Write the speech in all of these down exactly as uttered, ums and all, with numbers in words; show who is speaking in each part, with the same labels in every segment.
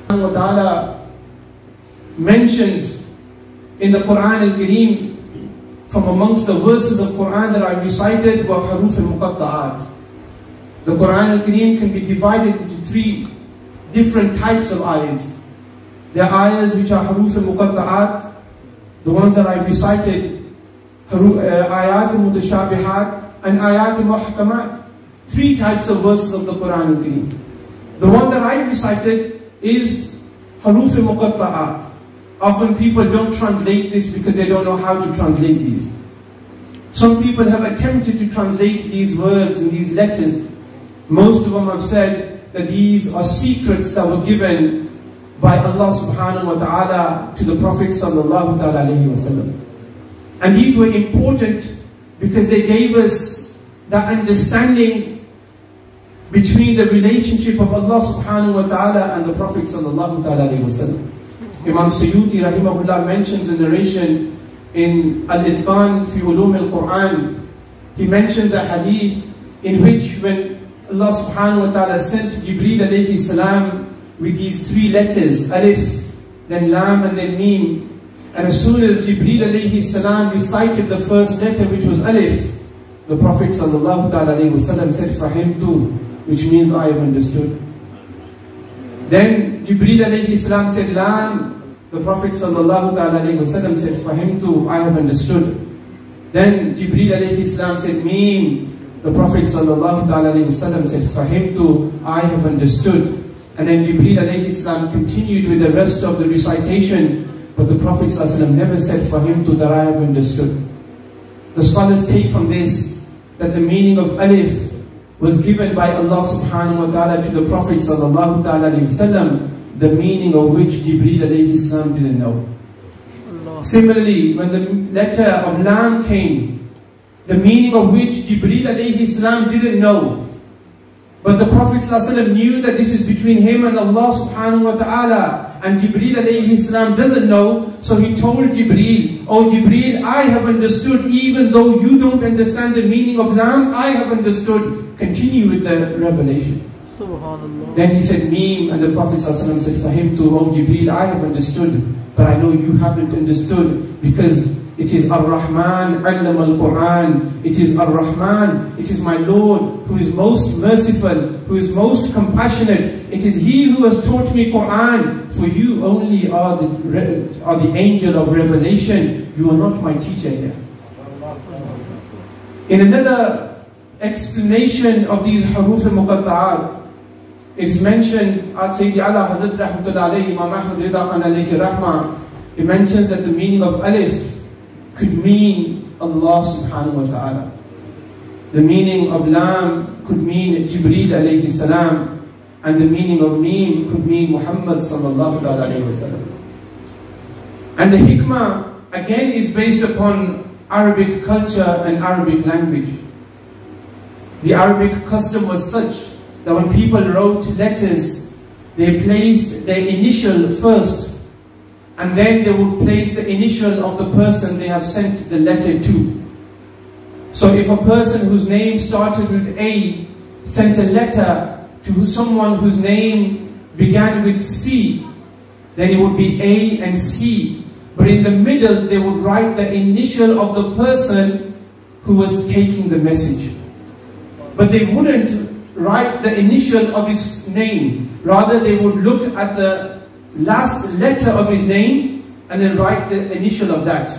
Speaker 1: wa ta'ala mentions in the Quran al-Kareem, from amongst the verses of Quran that I recited, were haruf al-muqatta'at. The Quran al-Kareem can be divided into three different types of ayahs. There are ayahs which are haruf al-muqatta'at, the ones that I recited, ayat al-mutashabihat and ayat al-muhkamat. Three types of verses of the Quran al-Kareem. The one that I recited is haruf al-muqatta'at. Often people don't translate this because they don't know how to translate these. Some people have attempted to translate these words and these letters. Most of them have said that these are secrets that were given by Allah subhanahu wa ta'ala to the Prophet sallallahu alayhi wa sallam. And these were important because they gave us that understanding between the relationship of Allah subhanahu wa ta'ala and the Prophet sallallahu alayhi wa sallam. Imam Suyuti rahimahullah mentions a narration in Al-Itqan fi Ulum al-Quran. He mentions a hadith in which when Allah subhanahu wa ta'ala sent Jibreel alayhi salam with these three letters, Alif, then Lam and then Mim, and as soon as Jibreel alayhi salam recited the first letter, which was Alif, the Prophet sallallahu alayhi wa sallam said, Fahimtu, which means I have understood. Then Jibreel alayhi salam said Lam. The Prophet sallallahu alayhi wa sallam said Fahimtu, I have understood. Then Jibreel alayhi salam said Mim. The Prophet sallallahu alayhi wa sallam said Fahimtu, I have understood. And then Jibreel alayhi salam continued with the rest of the recitation, but the Prophet sallallahu alayhi wa sallam never said Fahimtu, that I have understood. The scholars take from this that the meaning of Alif was given by Allah subhanahu wa ta'ala to the Prophet sallallahu alayhi wa sallam, the meaning of which Jibreel alayhi salam didn't know. Allah. Similarly, when the letter of Lam came, the meaning of which Jibreel alayhi salam didn't know, but the Prophet sallallahu alayhi wa sallam knew that this is between him and Allah subhanahu wa ta'ala, and Jibreel alayhi salam doesn't know, so he told Jibreel, oh Jibreel, I have understood, even though you don't understand the meaning of Lam, I have understood. Continue with the revelation. Subhanallah. Then he said Mim, and the Prophet ﷺ said Fahimtu, oh Jibreel, I have understood, but I know you haven't understood, because it is Ar-Rahman, Allama al-Quran, it is Ar-Rahman, it is my Lord who is most merciful, who is most compassionate. It is He who has taught me Quran, for you only are the, are the angel of revelation, you are not my teacher here. In another explanation of these haruf al-muqatta'at, it is mentioned at Sayyidi Allah Hazrat Rahmatullah alayhi, Imam Ahmad Rida Khan alayhi rahmah, it mentions that the meaning of Alif could mean Allah subhanahu wa ta'ala. The meaning of Lam could mean Jibreel alayhi salam, and the meaning of Mim could mean Muhammad sallallahu alayhi wa sallam. And the hikmah again is based upon Arabic culture and Arabic language. The Arabic custom was such that when people wrote letters, they placed their initial first, and then they would place the initial of the person they have sent the letter to. So if a person whose name started with A sent a letter to someone whose name began with C, then it would be A and C. But in the middle, they would write the initial of the person who was taking the message. But they wouldn't write the initial of his name. Rather, they would look at the last letter of his name and then write the initial of that.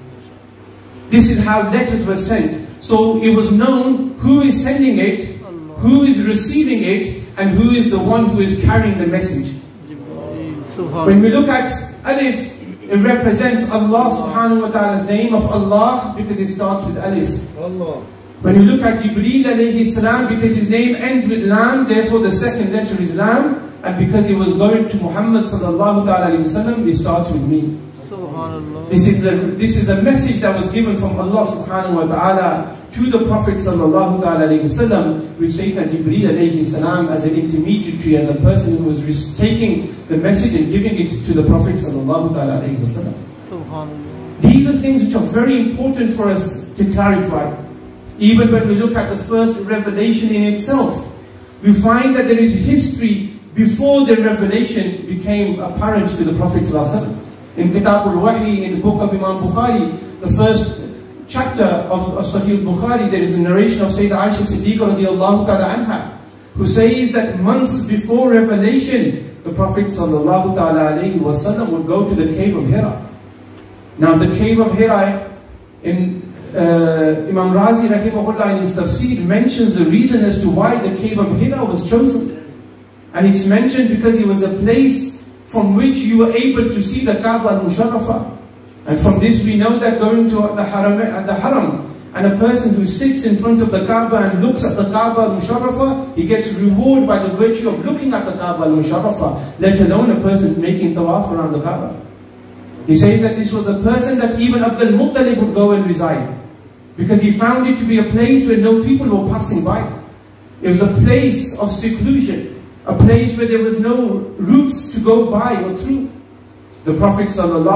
Speaker 1: This is how letters were sent. So it was known who is sending it, who is receiving it, and who is the one who is carrying the message. When we look at Alif, it represents Allah subhanahu wa ta'ala's name of Allah, because it starts with Alif. Allah. When we look at Jibreel alayhi salam, because his name ends with Lam, therefore the second letter is Lam, and because he was going to Muhammad sallallahu alayhi wa sallam, it starts with me. This is, the, this is a message that was given from Allah subhanahu wa ta'ala to the Prophet sallallahu alayhi wa sallam, with Sayyidina Jibreel alayhi salam as an intermediary, as a person who was taking the message and giving it to the Prophet sallallahu alayhi wa sallam. These are things which are very important for us to clarify. Even when we look at the first revelation in itself, we find that there is history before the revelation became apparent to the Prophet ﷺ. In Kitab al-Wahi, in the book of Imam Bukhari, the first chapter of, of Sahih Bukhari, there is a narration of Sayyidah Aisha Siddiqa radiallahu ta'ala anha, who says that months before revelation, the Prophet sallallahu ta'ala alayhi wa sallam would go to the cave of Hira. Now the cave of Hira, in uh, Imam Razi rahimahullah in his tafsir mentions the reason as to why the cave of Hira was chosen. And it's mentioned because it was a place from which you were able to see the Kaaba al-Musharrafah. And from this we know that going to the Haram, at the Haram, and a person who sits in front of the Kaaba and looks at the Kaaba al-Musharrafah, he gets reward by the virtue of looking at the Kaaba al-Musharrafah, let alone a person making tawaf around the Kaaba. He says that this was a person that even Abdul Muttalib would go and reside, because he found it to be a place where no people were passing by. It was a place of seclusion, a place where there was no routes to go by or through. The Prophet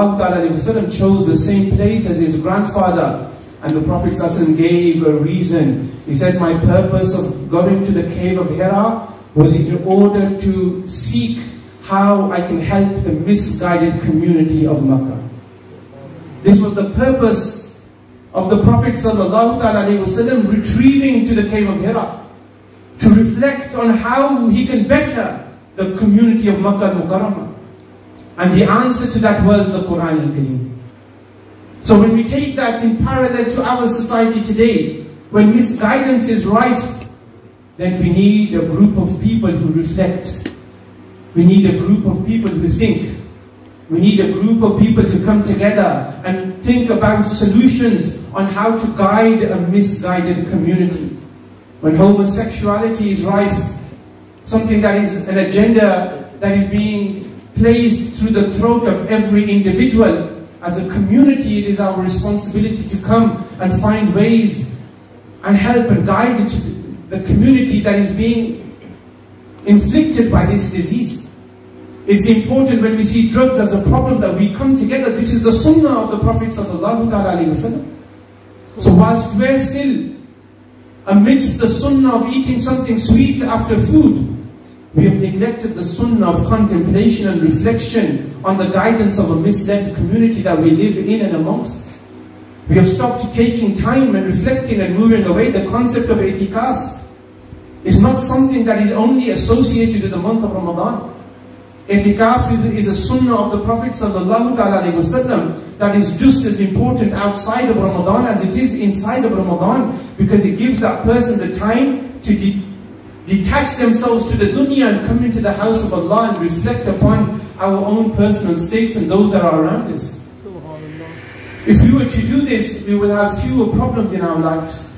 Speaker 1: ﷺ chose the same place as his grandfather, and the Prophet ﷺ gave a reason. He said, my purpose of going to the cave of Hira was in order to seek how I can help the misguided community of Makkah. This was the purpose of the Prophet ﷺ retrieving to the cave of Hira, to reflect on how he can better the community of Makkah al-Mukarramah. And the answer to that was the Quran al-Kareem. So when we take that in parallel to our society today, when misguidance is rife, then we need a group of people who reflect. We need a group of people who think. We need a group of people to come together and think about solutions on how to guide a misguided community. When homosexuality is rife, something that is an agenda that is being placed through the throat of every individual, as a community, it is our responsibility to come and find ways and help and guide the community that is being inflicted by this disease. It's important when we see drugs as a problem that we come together. This is the sunnah of the Prophet ﷺ. So whilst we're still amidst the sunnah of eating something sweet after food, we have neglected the sunnah of contemplation and reflection on the guidance of a misled community that we live in and amongst. We have stopped taking time and reflecting and moving away. The concept of i'tikaf is not something that is only associated with the month of Ramadan. I'tikaf is a sunnah of the Prophet ﷺ that is just as important outside of Ramadan as it is inside of Ramadan, because it gives that person the time to de detach themselves to the dunya and come into the house of Allah and reflect upon our own personal states and those that are around us. If we were to do this, we will have fewer problems in our lives.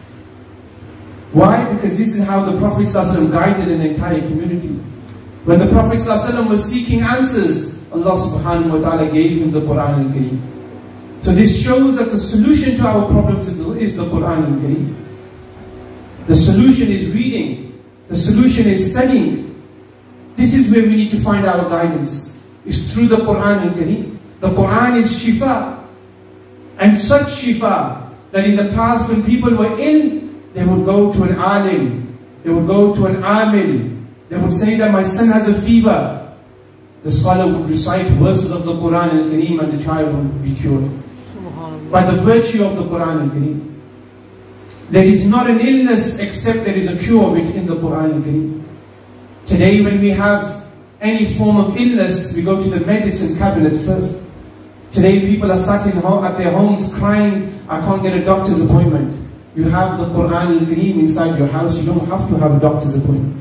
Speaker 1: Why? Because this is how the Prophet ﷺ guided an entire community. When the Prophet ﷺ was seeking answers, Allah subhanahu wa ta'ala gave him the Quran al-Kareem. So this shows that the solution to our problems is the Quran al-Kareem. The solution is reading. The solution is studying. This is where we need to find our guidance. It's through the Quran al-Kareem. The Quran is shifa. And such shifa that in the past when people were ill, they would go to an alim. They would go to an amil. They would say that my son has a fever. The scholar would recite verses of the Quran al-Kareem and the child would be cured. By the virtue of the Quran al-Kareem. There is not an illness except there is a cure of it in the Quran al-Kareem. Today when we have any form of illness, we go to the medicine cabinet first. Today people are sat in at their homes crying, I can't get a doctor's appointment. You have the Quran al-Kareem inside your house, you don't have to have a doctor's appointment.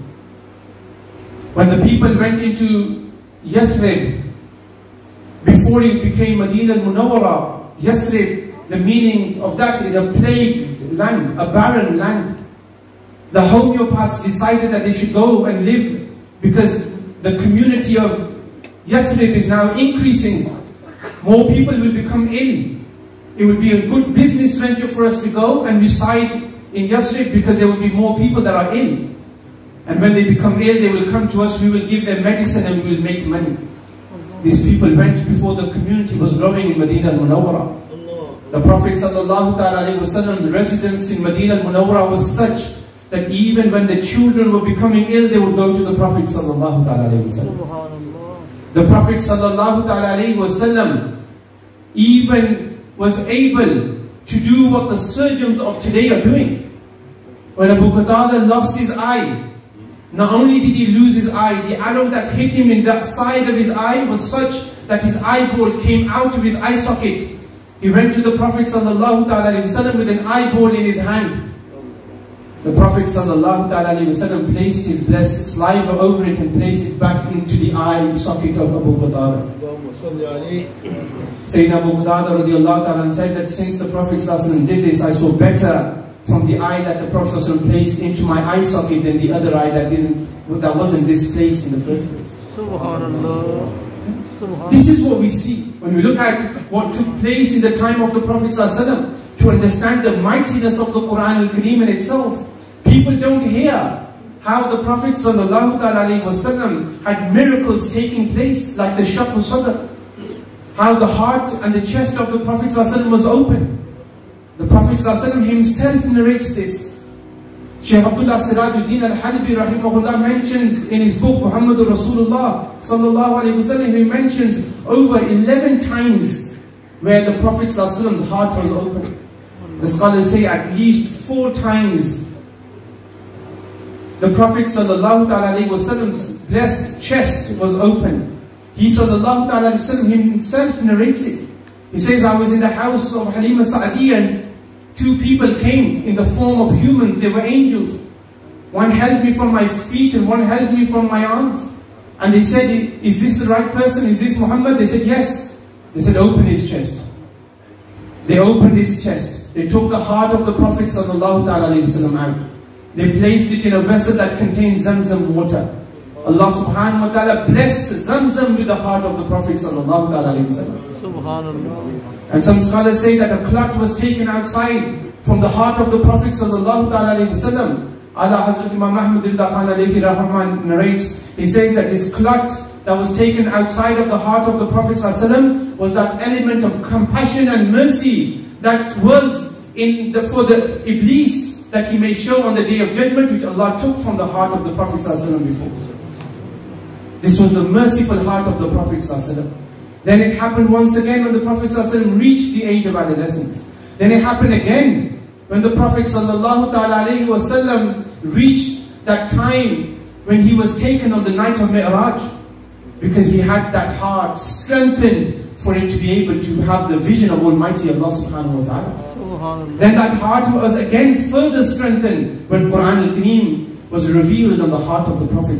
Speaker 1: When the people went into Yathrib, before it became Medina al-Munawwara, Yathrib, the meaning of that is a plagued land, a barren land. The homeopaths decided that they should go and live because the community of Yathrib is now increasing. More people will become ill. It would be a good business venture for us to go and reside in Yathrib because there will be more people that are ill. And when they become ill, they will come to us, we will give them medicine and we will make money. These people went before the community was growing in Medina al-Munawwara. The Prophet ﷺ's residence in Medina al-Munawwara was such that even when the children were becoming ill, they would go to the Prophet sallallahu alaihi wasallam. The Prophet sallallahu alaihi wasallam even was able to do what the surgeons of today are doing. When Abu Qatada lost his eye, not only did he lose his eye, the arrow that hit him in that side of his eye was such that his eyeball came out of his eye socket. He went to the Prophet sallallahu alaihi wasallam with an eyeball in his hand. The Prophet sallallahu alaihi wasallam placed his blessed saliva over it and placed it back into the eye socket of Abu Qatada. Sayyidina Abu Qatada radiallahu ta'ala said that since the Prophet sallallahu alaihi wasallam did this, I saw better from the eye that the Prophet sallallahu alaihi wasallam placed into my eye socket than the other eye that didn't, that wasn't displaced in the first place. Subhanallah. This is what we see when we look at what took place in the time of the Prophet ﷺ, to understand the mightiness of the Quran al-Kareem in itself. People don't hear how the Prophet ﷺ had miracles taking place, like the Shaqq al-Sadr, how the heart and the chest of the Prophet ﷺ was open. The Prophet ﷺ himself narrates this. Shaykh Abdullah Sirajuddin al-Halabi rahimahullah mentions in his book Muhammadur Rasulullah sallallahu alayhi wasallam, he mentions over eleven times where the Prophet's heart was open. The scholars say at least four times the Prophet sallallahu alayhi wasallam's blessed chest was open. He sallallahu alayhi wasallam himself narrates it. He says, I was in the house of Halima Sa'diyah and two people came in the form of humans. They were angels. One held me from my feet and one held me from my arms. And they said, is this the right person? Is this Muhammad? They said, yes. They said, open his chest. They opened his chest. They took the heart of the Prophet sallallahu alaihi wasallam out. They placed it in a vessel that contained Zamzam water. Allah subhanahu wa ta'ala blessed Zamzam with the heart of the Prophet sallallahu alaihi wasallam. Subhanallah. And some scholars say that a clot was taken outside from the heart of the Prophet sallallahu alaihi wasallam. Allah Hazrat Imam Ahmad Rida Khan alayhi rahman narrates, he says that this clot that was taken outside of the heart of the Prophet sallallahu alaihi wasallam was that element of compassion and mercy that was in the, for the Iblis, that he may show on the day of judgment, which Allah took from the heart of the Prophet sallallahu alaihi wasallam before. This was the merciful heart of the Prophet sallallahu alaihi wasallam. Then it happened once again when the Prophet ﷺ reached the age of adolescence. Then it happened again when the Prophet ﷺ reached that time when he was taken on the night of Mi'raj, because he had that heart strengthened for him to be able to have the vision of Almighty Allah subhanahu wa ta'ala. Then that heart was again further strengthened when Quran al-Kareem was revealed on the heart of the Prophet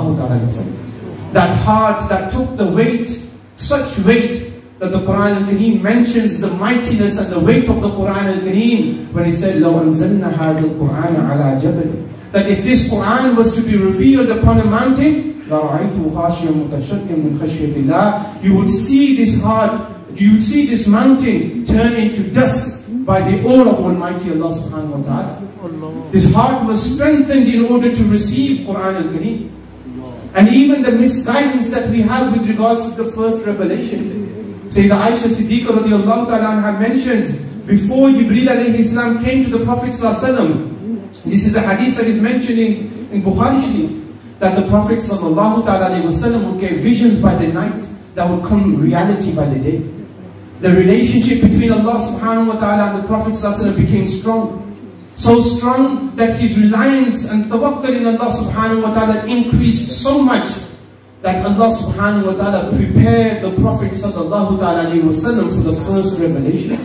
Speaker 1: ﷺ. That heart that took the weight, such weight that the Quran al-Kareem mentions the mightiness and the weight of the Quran al-Kareem when he said, لَوْ أَنزَلْنَا هَذَا الْقُرْآنَ عَلَى جَبَلٍ, that if this Quran was to be revealed upon a mountain, لَرَأَيْتُهُ خَاشِيًا مُتَشَدِّيًا مِنْ خَشْيَةِ اللَّهِ, you would see this heart, you would see this mountain turn into dust by the awe of Almighty Allah subhanahu wa ta'ala. This heart was strengthened in order to receive Quran al-Kareem. And even the misguidance that we have with regards to the first revelation. Sayyidah Aisha Siddiqa radiallahu ta'ala anha mentions, before Jibreel alayhi salam came to the Prophet sallallahu alaihi wasallam, this is a hadith that is mentioned in, in Bukhari Sharif, that the Prophet sallallahu alaihi wasallam would get visions by the night that would come reality by the day. The relationship between Allah subhanahu wa ta'ala and the Prophet sallallahu alaihi wasallam became strong. So strong that his reliance and tawakkul in Allah subhanahu wa ta'ala increased so much that Allah subhanahu wa ta'ala prepared the Prophet sallallahu alayhi wa sallam for the first revelation.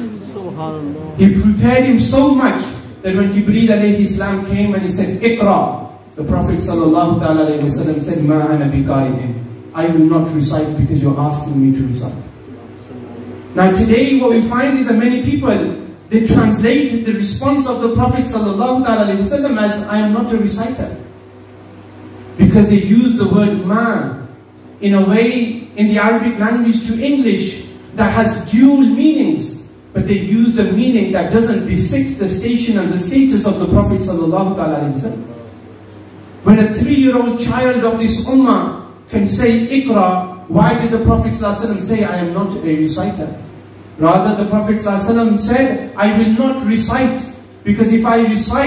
Speaker 1: He prepared him so much that when Jibreel alayhi salam came and he said, Iqra, the Prophet sallallahu alayhi wa sallam said, Ma ana biqari'in, I will not recite because you're asking me to recite. Now today what we find is that many people, they translate the response of the Prophet sallallahu alaihi wasallam as, I am not a reciter. Because they use the word ma in a way in the Arabic language to English that has dual meanings. But they use the meaning that doesn't befit the station and the status of the Prophet sallallahu alaihi wasallam. When a three-year-old child of this ummah can say Iqra, why did the Prophet sallallahu alaihi wasallam say, I am not a reciter? Rather, the Prophet ﷺ said, I will not recite, because if I recite,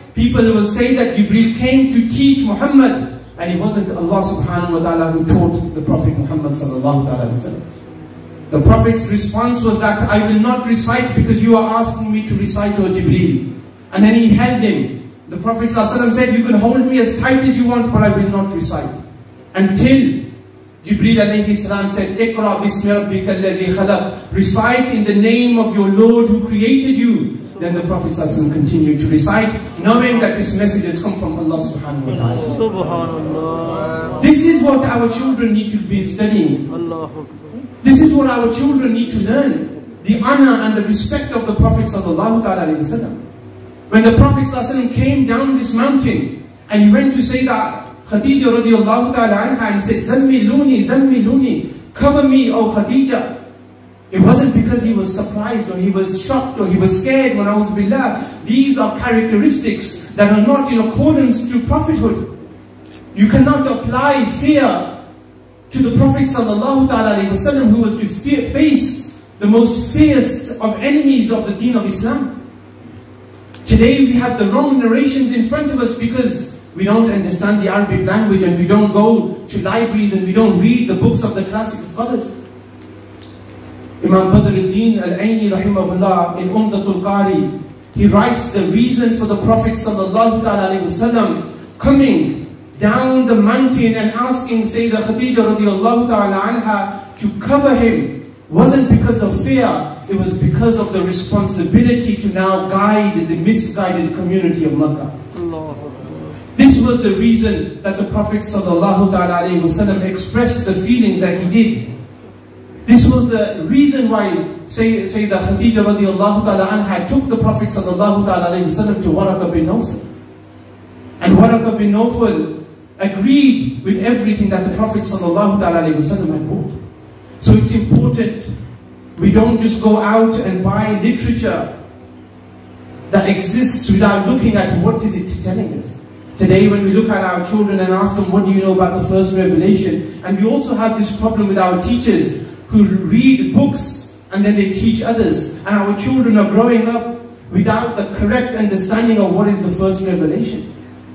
Speaker 1: people will say that Jibreel came to teach Muhammad, and it wasn't Allah subhanahu wa ta'ala who taught the Prophet Muhammad sallallahu alaihi wasallam. The Prophet's response was that I will not recite because you are asking me to recite, O Jibreel. And then he held him. The Prophet ﷺ said, you can hold me as tight as you want, but I will not recite. Until Jibreel alayhi salam said, Iqra bismi rabbika alladhi khalaq. Recite in the name of your Lord who created you. Then the Prophet ﷺ continued to recite, knowing that this message has come from Allah subhanahu wa ta'ala. Subhanallah. This is what our children need to be studying. This is what our children need to learn. The honor and the respect of the Prophet sallallahu alaihi wasallam. When the Prophet ﷺ came down this mountain and he went to say that Khadija radiallahu ta'ala anha, and he said, Zammiluni, Zammiluni, cover me, O Khadija. It wasn't because he was surprised or he was shocked or he was scared. When I was billah, these are characteristics that are not in accordance to prophethood. You cannot apply fear to the Prophet sallallahu alaihi wasallam, who was to fear, face the most fierce of enemies of the deen of Islam. Today we have the wrong narrations in front of us because we don't understand the Arabic language and we don't go to libraries and we don't read the books of the classic scholars. Imam Badruddin al-Aini rahimahullah in Umdatul Qari, he writes the reason for the Prophet sallallahu alaihi wasallam coming down the mountain and asking Sayyidah Khadija radiallahu ta'ala anha to cover him wasn't because of fear, it was because of the responsibility to now guide the misguided community of Makkah. This was the reason that the Prophet sallallahu ta'ala alayhi wasallam expressed the feeling that he did. This was the reason why Sayyidah Khadija radiallahu ta'ala anha took the Prophet sallallahu ta'ala alayhi wasallam to Waraqah bin Nawfal. And Waraqah bin Nawfal agreed with everything that the Prophet sallallahu alaihi wasallam had brought. So it's important we don't just go out and buy literature that exists without looking at what is it telling us. Today when we look at our children and ask them, what do you know about the first revelation? And we also have this problem with our teachers who read books and then they teach others. And our children are growing up without the correct understanding of what is the first revelation.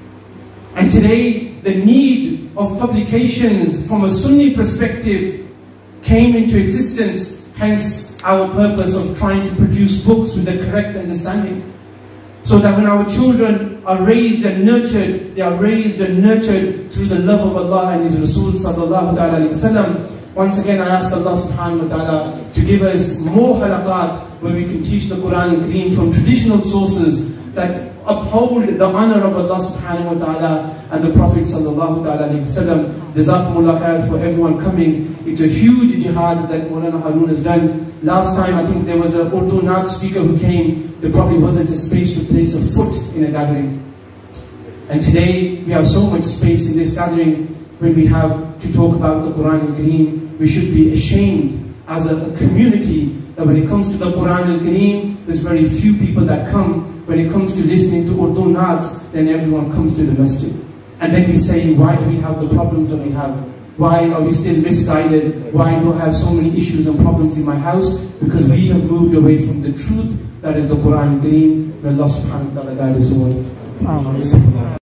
Speaker 1: And today, the need of publications from a Sunni perspective came into existence, hence our purpose of trying to produce books with the correct understanding. So that when our children are raised and nurtured, they are raised and nurtured through the love of Allah and His Rasul sallallahu alaihi wasallam. Once again, I ask Allah subhanahu wa ta'ala to give us more halaqat where we can teach the Quran and Kareem from traditional sources that uphold the honor of Allah subhanahu wa ta'ala and the Prophet sallallahu alaihi wasallam. Jazakumullah khair for everyone coming. It's a huge jihad that Maulana Haroon has done. Last time I think there was an Urdu Naat speaker who came, there probably wasn't a space to place a foot in a gathering. And today we have so much space in this gathering when we have to talk about the Quran al-Kareem. We should be ashamed as a, a community that when it comes to the Quran al-Kareem, there's very few people that come. When it comes to listening to Urdu Naats, then everyone comes to the masjid. And then we say, why do we have the problems that we have? Why are we still misguided? Why do I have so many issues and problems in my house? Because we have moved away from the truth that is the Quran al-Kareem. May Allah subhanahu wa ta'ala guide us all.